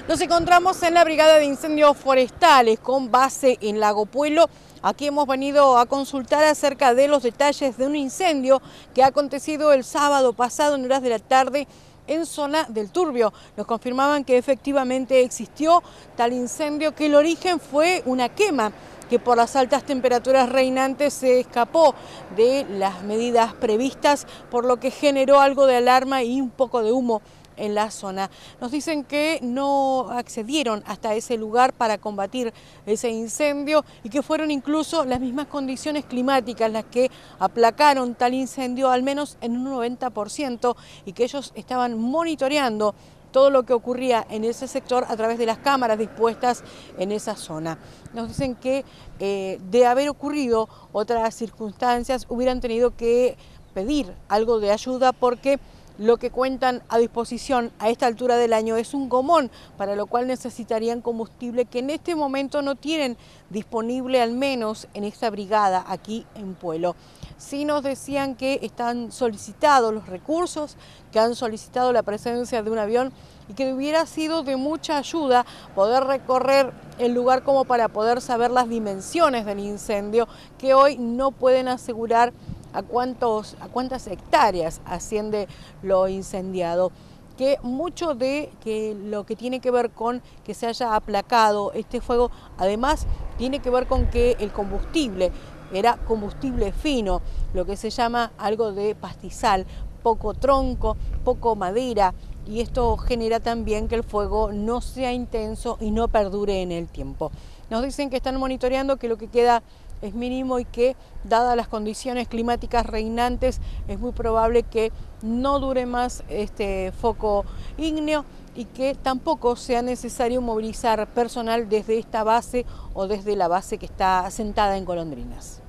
Nos encontramos en la Brigada de Incendios Forestales con base en Lago Puelo. Aquí hemos venido a consultar acerca de los detalles de un incendio que ha acontecido el sábado pasado en horas de la tarde en zona del Turbio. Nos confirmaban que efectivamente existió tal incendio, que el origen fue una quema que por las altas temperaturas reinantes se escapó de las medidas previstas, por lo que generó algo de alarma y un poco de humo en la zona. Nos dicen que no accedieron hasta ese lugar para combatir ese incendio y que fueron incluso las mismas condiciones climáticas las que aplacaron tal incendio, al menos en un 90%, y que ellos estaban monitoreando todo lo que ocurría en ese sector a través de las cámaras dispuestas en esa zona. Nos dicen que de haber ocurrido otras circunstancias hubieran tenido que pedir algo de ayuda, porque lo que cuentan a disposición a esta altura del año es un gomón, para lo cual necesitarían combustible que en este momento no tienen disponible, al menos en esta brigada aquí en Puelo. Sí nos decían que están solicitados los recursos, que han solicitado la presencia de un avión y que hubiera sido de mucha ayuda poder recorrer el lugar como para poder saber las dimensiones del incendio, que hoy no pueden asegurar a cuántas hectáreas asciende lo incendiado. Que mucho de lo que tiene que ver con que se haya aplacado este fuego, además tiene que ver con que el combustible era combustible fino, lo que se llama algo de pastizal, poco tronco, poco madera, y esto genera también que el fuego no sea intenso y no perdure en el tiempo. Nos dicen que están monitoreando, que lo que queda es mínimo y que, dadas las condiciones climáticas reinantes, es muy probable que no dure más este foco ígneo y que tampoco sea necesario movilizar personal desde esta base o desde la base que está asentada en Golondrinas.